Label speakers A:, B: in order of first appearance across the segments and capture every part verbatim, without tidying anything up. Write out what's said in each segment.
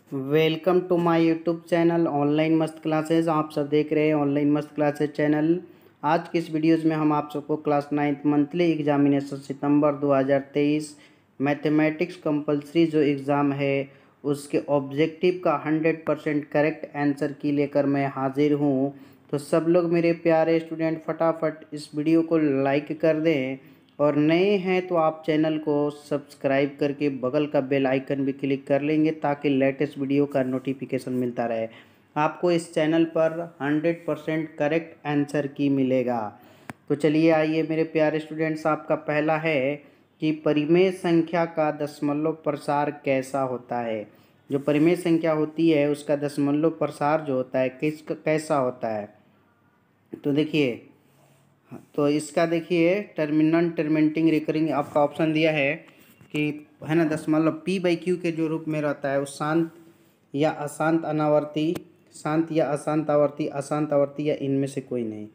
A: Welcome to my YouTube channel online मस्त classes. आप सब देख रहे हैं ऑनलाइन मस्त क्लासेस चैनल। आज की इस वीडियोज़ में हम आप सबको क्लास नाइन्थ मंथली एग्जामिनेशन सितंबर दो हज़ार तेईस मैथमेटिक्स कंपलसरी जो एग्ज़ाम है उसके ऑब्जेक्टिव का हंड्रेड परसेंट करेक्ट आंसर की लेकर मैं हाजिर हूँ। तो सब लोग मेरे प्यारे स्टूडेंट फटाफट इस वीडियो को लाइक कर दें और नए हैं तो आप चैनल को सब्सक्राइब करके बगल का बेल आइकन भी क्लिक कर लेंगे ताकि लेटेस्ट वीडियो का नोटिफिकेशन मिलता रहे। आपको इस चैनल पर हंड्रेड परसेंट करेक्ट आंसर की मिलेगा। तो चलिए आइए मेरे प्यारे स्टूडेंट्स, आपका पहला है कि परिमेय संख्या का दशमलव प्रसार कैसा होता है। जो परिमेय संख्या होती है उसका दशमलव प्रसार जो होता है किस कैसा होता है। तो देखिए, तो इसका देखिए टर्मिनल टर्मिनेटिंग रिकरिंग आपका ऑप्शन दिया है कि है ना दशमलव पी बाई क्यू के जो रूप में रहता है वो शांत या अशांत अनावर्ती, शांत या अशांत आवर्ती, अशांत आवर्ती या इनमें से कोई नहीं।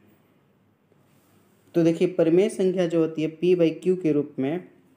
A: तो देखिए परिमेय संख्या जो होती है पी बाई क्यू के रूप में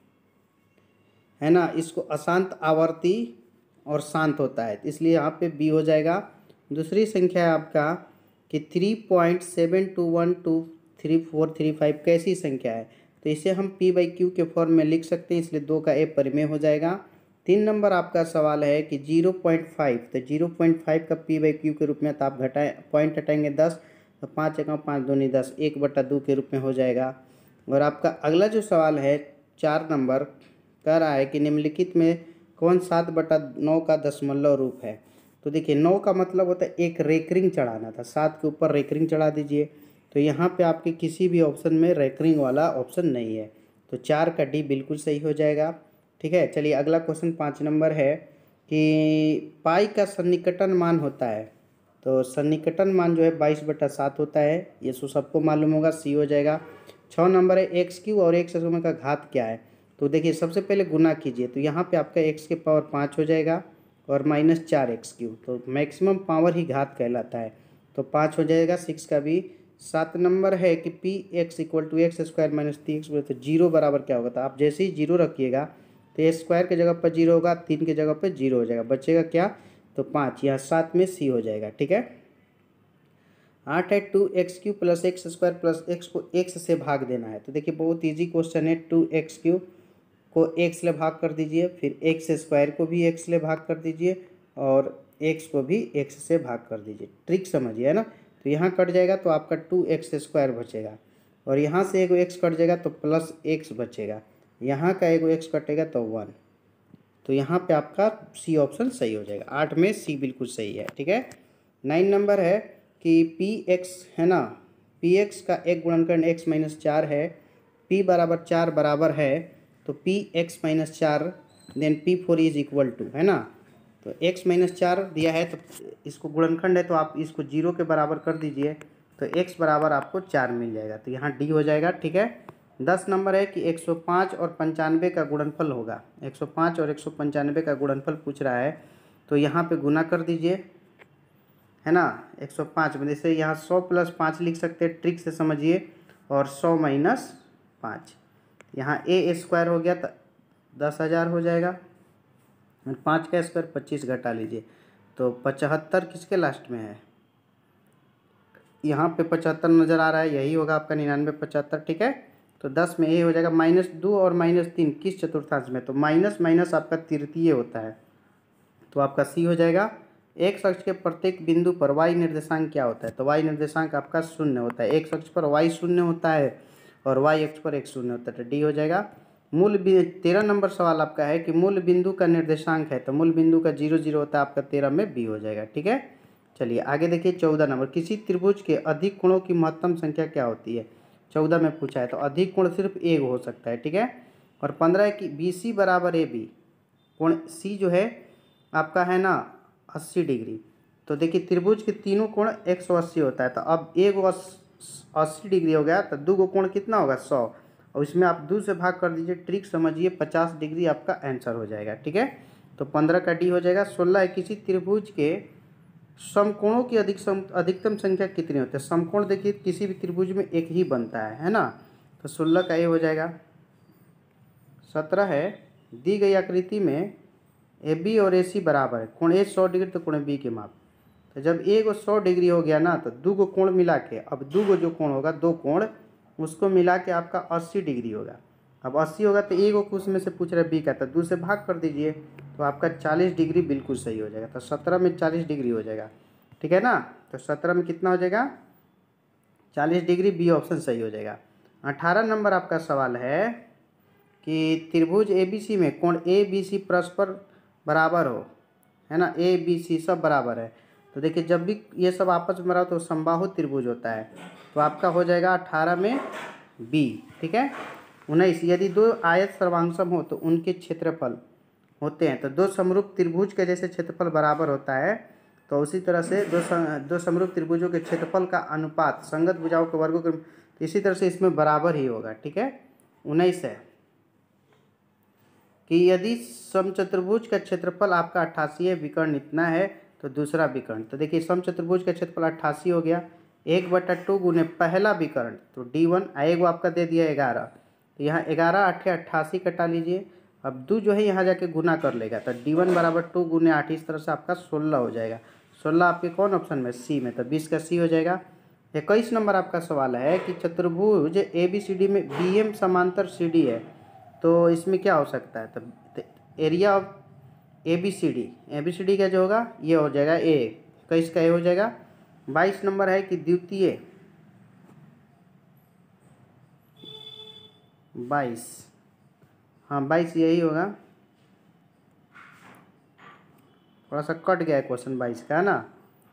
A: है ना, इसको अशांत आवर्ती और शांत होता है, इसलिए यहाँ पे बी हो जाएगा। दूसरी संख्या है आपका कि three point seven two one two three four three five कैसी संख्या है, तो इसे हम पी बाई क्यू के फॉर्म में लिख सकते हैं, इसलिए दो का ए परिमेय हो जाएगा। तीन नंबर आपका सवाल है कि जीरो पॉइंट फाइव, तो जीरो पॉइंट फाइव का पी बाई क्यू के रूप में, तो आप घटाएं पॉइंट हटाएंगे दस, तो पाँच एक पाँच दूनी दस, एक बटा दो के रूप में हो जाएगा। और आपका अगला जो सवाल है चार नंबर कह रहा है कि निम्नलिखित में कौन सात बटा नौ का दशमलव रूप है। तो देखिए नौ का मतलब होता है एक रेकरिंग चढ़ाना था, सात के ऊपर रेकरिंग चढ़ा दीजिए। तो यहाँ पे आपके किसी भी ऑप्शन में रेकरिंग वाला ऑप्शन नहीं है, तो चार का डी बिल्कुल सही हो जाएगा। ठीक है, चलिए अगला क्वेश्चन पाँच नंबर है कि पाई का सन्निकटन मान होता है। तो सन्निकटन मान जो है बाईस बटा सात होता है, ये सो सबको मालूम होगा, सी हो जाएगा। छः नंबर है एक्स क्यू और एक्स स्क्वायर का घात क्या है। तो देखिए सबसे पहले गुना कीजिए, तो यहाँ पे आपका एक्स के पावर पाँच हो जाएगा और माइनस चार एक्स क्यू, तो मैक्सिमम पावर ही घात कहलाता है, तो पाँच हो जाएगा सिक्स का भी। सात नंबर है कि P X equal to X square minus three X, तो जीरो बराबर क्या होगा, तो आप जैसे ही जीरो रखिएगा तो ए स्क्वायर के जगह पर जीरो होगा, तीन के जगह पर जीरो हो जाएगा, बचेगा क्या, तो पाँच, यहाँ सात में सी हो जाएगा। ठीक है, आठ है two X Q plus X square plus X को एक्स से भाग देना है। तो देखिए बहुत इजी क्वेश्चन है, टू एक्स क्यू को एक्स ले भाग कर दीजिए, फिर एक्स स्क्वायर को भी एक्स ले भाग कर दीजिए और एक्स को भी एक्स से भाग कर दीजिए। ट्रिक समझिए, है ना। तो यहाँ कट जाएगा तो आपका टू एक्स स्क्वायर बचेगा और यहाँ से एगो एक्स कट जाएगा तो प्लस एक्स बचेगा, यहाँ का एगो एक्स कटेगा तो वन, तो यहाँ पे आपका सी ऑप्शन सही हो जाएगा। आठ में सी बिल्कुल सही है। ठीक है, नाइन नंबर है कि पी एक्स है ना, पी एक्स का एक गुणनखंड एक्स माइनस चार है, पी बराबर चार बराबर है, तो पी एक्स माइनस चार then P four is equal to, है ना। तो एक्स माइनस चार दिया है तो इसको गुणनखंड है तो आप इसको जीरो के बराबर कर दीजिए, तो एक्स बराबर आपको चार मिल जाएगा, तो यहाँ डी हो जाएगा। ठीक है, दस नंबर है कि एक सौ पाँच और पंचानवे का गुणनफल होगा, एक सौ पाँच और एक सौ पंचानवे का गुणनफल पूछ रहा है, तो यहाँ पे गुना कर दीजिए, है ना। एक सौ पाँच में जैसे यहाँ सौ प्लस पाँच लिख सकते हैं, ट्रिक से समझिए, और सौ माइनस पाँच, यहाँ ए स्क्वायर हो गया तो दस हज़ार हो जाएगा, और पाँच का स्क्वायर पच्चीस घटा लीजिए, तो पचहत्तर किसके लास्ट में है, यहाँ पे पचहत्तर नज़र आ रहा है, यही होगा आपका निन्यानवे पचहत्तर। ठीक है, तो दस में ए हो जाएगा, माइनस दो और माइनस तीन किस चतुर्थांश में, तो माइनस माइनस आपका तृतीय होता है, तो आपका सी हो जाएगा। एक अक्ष के प्रत्येक बिंदु पर वाई निर्देशांक क्या होता है, तो वाई निर्देशांक आपका शून्य होता है, एक अक्ष पर वाई शून्य होता है और वाई अक्ष पर एक शून्य होता है, तो डी हो जाएगा। मूल तेरह नंबर सवाल आपका है कि मूल बिंदु का निर्देशांक है, तो मूल बिंदु का जीरो जीरो होता है आपका, तेरह में बी हो जाएगा। ठीक है, चलिए आगे देखिए चौदह नंबर, किसी त्रिभुज के अधिक कोणों की महत्तम संख्या क्या होती है, चौदह में पूछा है, तो अधिक कोण सिर्फ एक हो सकता है। ठीक है, और पंद्रह है कि बी सी बराबर ए बी, कोण सी जो है आपका है ना अस्सी डिग्री, तो देखिए त्रिभुज के तीनों कोण एक सौ अस्सी होता है, तो अब एक अस्सी डिग्री हो गया तो दो गो कोण कितना होगा सौ, और इसमें आप दो से भाग कर दीजिए, ट्रिक समझिए, पचास डिग्री आपका आंसर हो जाएगा। ठीक है, तो पंद्रह का डी हो जाएगा। सोलह है किसी त्रिभुज के समकोणों की अधिक सम अधिकतम संख्या कितनी होती है, समकोण देखिए किसी भी त्रिभुज में एक ही बनता है है ना, तो सोलह का ये हो जाएगा। सत्रह है दी गई आकृति में ए बी और ए सी बराबर है, कोण ए सौ डिग्री तो कोण बी के माप। तो जब ए को सौ डिग्री हो गया ना, तो दो गो कोण मिला के, अब दो गो जो कोण होगा, दो कोण उसको मिला के आपका अस्सी डिग्री होगा। अब अस्सी होगा तो ए को उसमें से पूछ रहे बी का, तो दो से भाग कर दीजिए तो आपका चालीस डिग्री बिल्कुल सही हो जाएगा। तो सत्रह में चालीस डिग्री हो जाएगा, ठीक है ना। तो सत्रह में कितना हो जाएगा, चालीस डिग्री, बी ऑप्शन सही हो जाएगा। अठारह नंबर आपका सवाल है कि त्रिभुज ए बी सी में कोण ए बी सी परस्पर बराबर हो, है ना, ए बी सी सब बराबर है। तो देखिए जब भी ये सब आपस में बराबर तो समबाहु त्रिभुज होता है। तो आपका हो जाएगा अठारह में बी, ठीक है। उन्नीस, यदि दो आयत सर्वांगसम हो तो उनके क्षेत्रफल होते हैं। तो दो समरूप त्रिभुज के जैसे क्षेत्रफल बराबर होता है, तो उसी तरह से दो दो समरूप त्रिभुजों के क्षेत्रफल का अनुपात संगत भुजाओं के वर्गों के, तो इसी तरह से इसमें बराबर ही होगा, ठीक है। उन्नीस है कि यदि समचतुर्भुज का क्षेत्रफल आपका अट्ठासी है, विकर्ण इतना है, तो दूसरा विकर्ण। तो देखिए समचतुर्भुज का क्षेत्रफल अट्ठासी हो गया, एक बटा टू गुने पहला विकर्ण, तो डी वन आएगा आपका दे दिया ग्यारह। तो यहाँ ग्यारह आठे अट्ठासी कटा लीजिए। अब दो जो है यहाँ जाके गुना कर लेगा, तो डी वन बराबर टू गुने आठ, इस तरह से आपका सोलह हो जाएगा। सोलह आपके कौन ऑप्शन में, सी में, तो बीस का सी हो जाएगा। इक्कीस नंबर आपका सवाल है कि चतुर्भुज ए बी सी डी में बी एम समांतर सी डी है, तो इसमें क्या हो सकता है। तो area of A B C D, A B C D का जो होगा ये हो जाएगा ए, इक्कीस का ए हो जाएगा। बाईस नंबर है कि द्वितीय, बाईस, हाँ बाईस यही होगा, थोड़ा सा कट गया है क्वेश्चन बाईस का, है ना,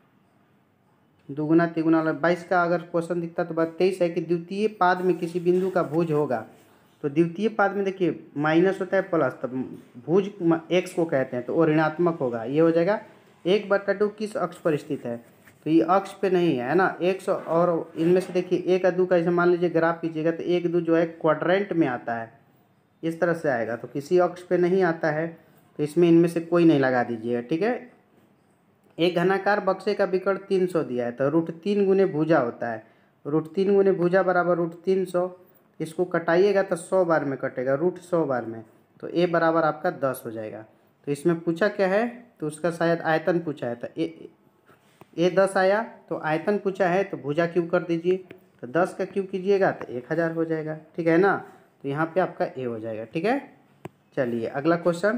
A: दुगुना तिगुना। बाईस का अगर क्वेश्चन दिखता तो बात तेईस है कि द्वितीय पाद में किसी बिंदु का भुज होगा। तो द्वितीय पाद में देखिए माइनस होता है प्लस, तब भुज एक्स को कहते हैं, तो वो ऋणात्मक होगा, ये हो जाएगा। एक बटा टू किस अक्ष पर स्थित है, तो ये अक्ष पे नहीं है, है ना, एक्स, और इनमें से देखिए एक दो का, ऐसे मान लीजिए ग्राफ कीजिएगा तो एक दो जो है क्वाड्रेंट में आता है, इस तरह से आएगा, तो किसी अक्ष पे नहीं आता है, तो इसमें इनमें से कोई नहीं लगा दीजिएगा, ठीक है। एक घनाकार बक्से का विकर्ण तीन सौ दिया है, तो रूट तीन गुने भुजा होता है, रूट तीन गुने भुजा बराबर रूट तीन सौ, इसको कटाइएगा तो सौ बार में कटेगा, रूट सौ बार में, तो ए बराबर आपका दस हो जाएगा। तो इसमें पूछा क्या है, तो उसका शायद आयतन पूछा है, तो ए ए दस आया, तो आयतन पूछा है तो भुजा क्यूब कर दीजिए, तो दस का क्यूब कीजिएगा तो एक हज़ार हो जाएगा, ठीक है ना। तो यहाँ पे आपका ए हो जाएगा, ठीक है। चलिए अगला क्वेश्चन,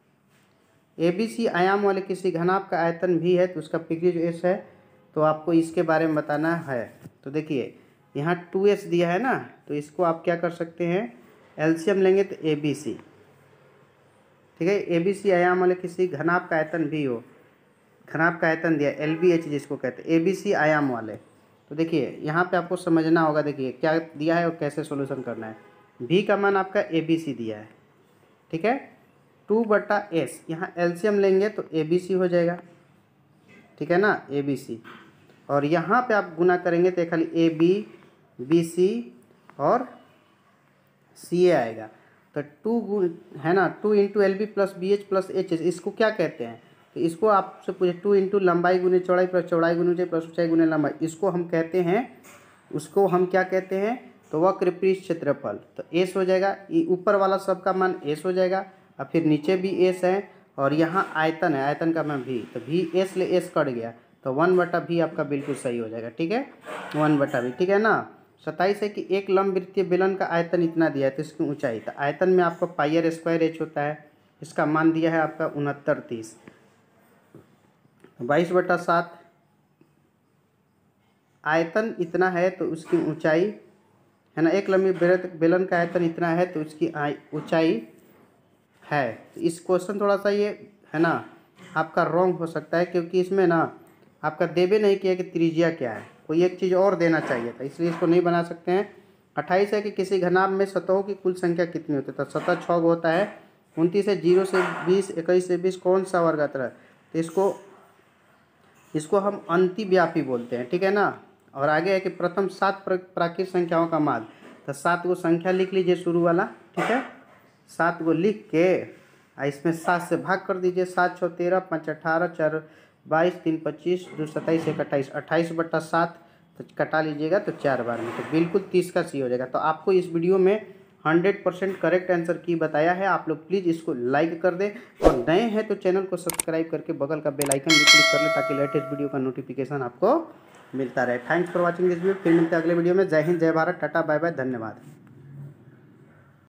A: ए बी सी आयाम वाले किसी घनाभ का आयतन भी है, तो उसका पिग्री जो एस है, तो आपको इसके बारे में बताना है। तो देखिए यहाँ टू एस दिया है ना, तो इसको आप क्या कर सकते हैं, एलसीएम लेंगे तो ए बी सी, ठीक है। ए बी सी आयाम वाले किसी घनाभ का आयतन भी हो, घनाभ का आयतन दिया एल बी एच जिसको कहते हैं, ए बी सी आयाम वाले। तो देखिए यहाँ पे आपको समझना होगा, देखिए क्या दिया है और कैसे सॉल्यूशन करना है। भी का मान आपका ए बी सी दिया है, ठीक है, टू बटा एस, यहाँ एलसीएम लेंगे तो ए बी सी हो जाएगा, ठीक है ना, ए बी सी, और यहाँ पे आप गुना करेंगे तो खाली ए बी बी सी और सी ए आएगा। तो टू है ना, two into L B plus B H plus H S, इसको क्या कहते हैं, तो इसको आपसे पूछे टू इंटू लंबाई गुने चौड़ाई प्लस चौड़ाई गुने ऊंचाई प्लस ऊंचाई गुने लंबाई, इसको हम कहते हैं, उसको हम क्या कहते हैं, तो वक्र पृष्ठ क्षेत्रफल। तो एस हो जाएगा, ये ऊपर वाला सबका मान एस हो जाएगा, और फिर नीचे भी एस है, और यहाँ आयतन है, आयतन का मान भी, तो भी एस ले एस कट गया, तो वन बटा भी आपका बिल्कुल सही हो जाएगा, ठीक है, वन बटा भी, ठीक है ना। सत्ताईस है कि एक लंब वृत्तीय बेलन का आयतन इतना दिया है, तो इसकी ऊंचाई, तो आयतन में आपका पाई आर स्क्वायर एच होता है, इसका मान दिया है आपका उनहत्तर तीस, बाईस बटा सात, आयतन इतना है तो उसकी ऊंचाई, है ना, एक लंबी बेलन का आयतन इतना है तो उसकी ऊंचाई है। तो इस क्वेश्चन थोड़ा सा ये है ना आपका रॉन्ग हो सकता है, क्योंकि इसमें ना आपका देवे नहीं किया कि त्रिज्या क्या है, कोई एक चीज़ और देना चाहिए था, इसलिए इसको नहीं बना सकते हैं। अट्ठाईस है कि किसी घनाभ में सतहों की कुल संख्या कितनी होती है, तो सतह छः होता है। उनतीस है जीरो से बीस, इक्कीस से बीस कौन सा वर्गाकार है, तो इसको इसको हम अंतिव्यापी बोलते हैं, ठीक है ना। और आगे है कि प्रथम सात प्राकृत संख्याओं का माध्य, तो सात को संख्या लिख लीजिए शुरू वाला, ठीक है, सात को लिख के इसमें सात से भाग कर दीजिए, सात छः तेरह, पाँच अठारह, चार बाईस, तीन पच्चीस, दो सत्ताईस, एक अट्ठाईस, अट्ठाईस बट्टा सात, तो कटा लीजिएगा तो चार बार में, तो बिल्कुल तीस का सी हो जाएगा। तो आपको इस वीडियो में हंड्रेड परसेंट करेक्ट आंसर की बताया है। आप लोग प्लीज़ इसको लाइक कर दें और नए हैं तो चैनल को सब्सक्राइब करके बगल का बेल आइकन भी क्लिक कर लें ताकि लेटेस्ट वीडियो का नोटिफिकेशन आपको मिलता रहे। Thanks for watching this video. फिर मिलते हैं अगले वीडियो में। जय हिंद, जय भारत, टाटा, बाय बाय, धन्यवाद।